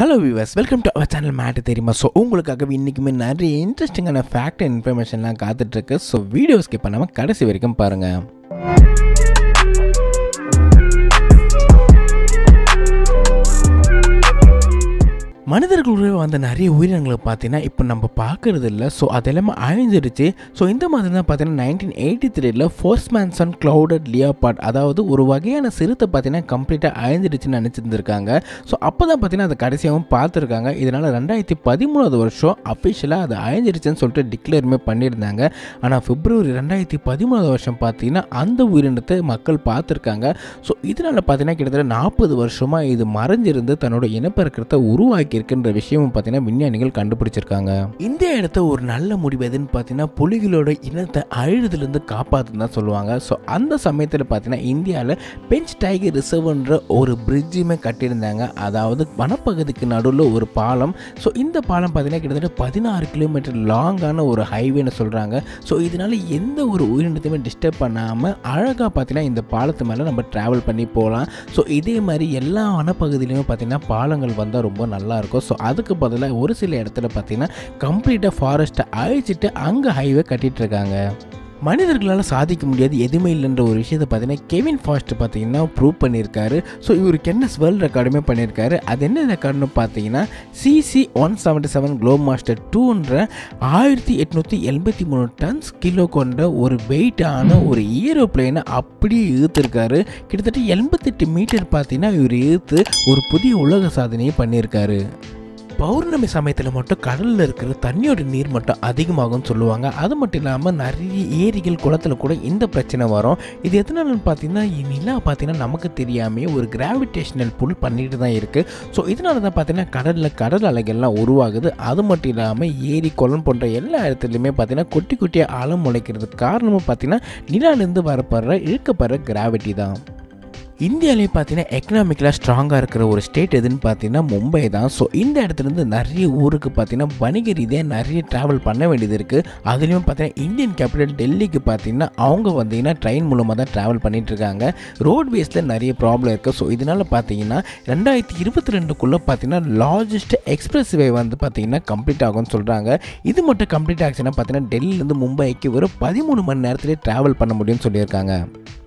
Hello viewers, welcome to our channel Matter தெரியுமா. So உங்களுக்காகவே இன்றைக்குமே நிறைய இன்ட்ரெஸ்டிங்கான ஃபேக்ட் அண்ட் இன்ஃபர்மேஷன்லாம் காத்துட்ருக்கு. ஸோ வீடியோ ஸ்கிப் பண்ணாமல் கடைசி வரைக்கும் பாருங்கள். மனிதர்களுடைய வந்த நிறைய உயிரினங்களை பார்த்தீங்கன்னா இப்போ நம்ம பார்க்கறது இல்லை. ஸோ அதெல்லாமே அழிஞ்சிருச்சு. ஸோ இந்த மாதிரி தான் பார்த்தீங்கன்னா 1983 ஃபோர்ஸ்மேன்சன் க்ளவுடட் லியோபார்ட், அதாவது ஒரு வகையான சிறுத்தை பார்த்தீங்கன்னா கம்ப்ளீட்டாக அழிஞ்சிருச்சுன்னு நினச்சிருந்துருக்காங்க. ஸோ அப்போ தான் பார்த்தீங்கன்னா அதை கடைசியாகவும் பார்த்துருக்காங்க. இதனால் 2013 அஃபிஷியலாக அது அழிஞ்சிருச்சுன்னு சொல்லிட்டு டிக்ளேருமே பண்ணியிருந்தாங்க. ஆனால் பிப்ரவரி 2013 பார்த்தீங்கன்னா அந்த உயிரினத்தை மக்கள் பார்த்துருக்காங்க. ஸோ இதனால் பார்த்தீங்கன்னா கிட்டத்தட்ட 40 வருஷமாக இது மறைஞ்சிருந்து தன்னோட இனப்பெருக்கத்தை உருவாக்கி இருக்கின்ற விஷயமும் பார்த்தீங்கன்னா விஞ்ஞானிகள் கண்டுபிடிச்சிருக்காங்க. இந்த இடத்த ஒரு நல்ல முடிவு எதுன்னு பார்த்தீங்கன்னா புலிகளோட இனத்தை அழிறதுலேருந்து காப்பாற்றுன்னு தான் சொல்லுவாங்க. ஸோ அந்த சமயத்தில் பார்த்தீங்கன்னா இந்தியாவில் பெஞ்ச் டைகர் ரிசர்வ்ன்ற ஒரு பிரிட்ஜுமே கட்டியிருந்தாங்க. அதாவது வனப்பகுதிக்கு நடுவில் ஒரு பாலம். ஸோ இந்த பாலம் பார்த்தீங்கன்னா கிட்டத்தட்ட 16 கிலோமீட்டர் லாங்கான ஒரு ஹைவேன்னு சொல்கிறாங்க. ஸோ இதனால் எந்த ஒரு உயிரினத்தையுமே டிஸ்டர்ப் பண்ணாமல் அழகாக பார்த்தீங்கன்னா இந்த பாலத்து மேலே நம்ம ட்ராவல் பண்ணி போகலாம். ஸோ இதே மாதிரி எல்லா வனப்பகுதியிலையுமே பார்த்தீங்கன்னா பாலங்கள் வந்தால் ரொம்ப நல்லா இருக்கும். ஸோ அதுக்கு பதிலாக ஒரு சில இடத்துல பார்த்தீங்கன்னா கம்ப்ளீட்டாக ஃபாரஸ்ட்டை அழிச்சிட்டு அங்கே ஹைவே கட்டிகிட்டு இருக்காங்க. மனிதர்களால் சாதிக்க முடியாது எதுவுமே இல்லைன்ற ஒரு விஷயத்தை பார்த்தீங்கன்னா கெவின் ஃபாஸ்ட் பார்த்தீங்கன்னா ப்ரூவ் பண்ணியிருக்காரு. ஸோ இவர் கின்னஸ் வேர்ல்டு ரெக்கார்டுமே பண்ணியிருக்காரு. அது என்ன ரெக்கார்டுன்னு பார்த்தீங்கன்னா CC-177 குளோப் மாஸ்டர் 2ன்ற 1883 டன்ஸ் கிலோ கொண்ட ஒரு வெயிட்டான ஒரு ஏரோப்ளைனை அப்படியே இழுத்துருக்காரு. கிட்டத்தட்ட 88 மீட்டர் பார்த்தீங்கன்னா இவர் இழுத்து ஒரு புதிய உலக சாதனையை பண்ணியிருக்காரு. பௌர்ணமி சமயத்தில் மட்டும் கடலில் இருக்கிற தண்ணியோட நீர் மட்டும் அதிகமாகும்னு சொல்லுவாங்க. அது மட்டும் இல்லாமல் நிறைய ஏரிகள் குளத்தில் கூட இந்த பிரச்சனை வரும். இது எதனாலன்னு பார்த்தீங்கன்னா நிலா பார்த்தீங்கன்னா நமக்கு தெரியாமே ஒரு கிராவிடேஷனல் புல் பண்ணிட்டு தான் இருக்குது. ஸோ இதனால தான் பார்த்தீங்கன்னா கடல் அலைகள்லாம் உருவாகுது. அது மட்டும் இல்லாமல் ஏரி குளம் போன்ற எல்லா இடத்துலையுமே பார்த்தீங்கன்னா குட்டி குட்டியாக ஆழம் முளைக்கிறதுக்கு காரணமும் பார்த்தீங்கன்னா நிலாலேருந்து வரப்படுற இழுக்கப்படுற கிராவிட்டி தான். இந்தியாவிலே பார்த்தீங்கன்னா எக்கனாமிக்கலாக ஸ்ட்ராங்காக இருக்கிற ஒரு ஸ்டேட் எதுன்னு பார்த்தீங்கன்னா மும்பை தான். ஸோ இந்த இடத்துலேருந்து நிறைய ஊருக்கு பார்த்தீங்கன்னா வணிக ரீதியாக நிறைய ட்ராவல் பண்ண வேண்டியது இருக்குது. அதுலேயும் பார்த்தீங்கன்னா இந்தியன் கேபிட்டல் டெல்லிக்கு பார்த்தீங்கன்னா அவங்க வந்தீங்கன்னா ட்ரெயின் மூலமாக தான் ட்ராவல் பண்ணிகிட்ருக்காங்க. ரோட்வேஸில் நிறைய ப்ராப்ளம் இருக்குது. ஸோ இதனால் பார்த்தீங்கன்னா 2022 பார்த்தீங்கன்னா லார்ஜஸ்ட் எக்ஸ்பிரஸ் வே வந்து பார்த்தீங்கன்னா கம்ப்ளீட் ஆகும்னு சொல்கிறாங்க. இது மட்டும் கம்ப்ளீட் ஆச்சுன்னா பார்த்தீங்கன்னா டெல்லியிலேருந்து மும்பைக்கு ஒரு 13 மணி நேரத்துலேயே ட்ராவல் பண்ண முடியும்னு சொல்லியிருக்காங்க.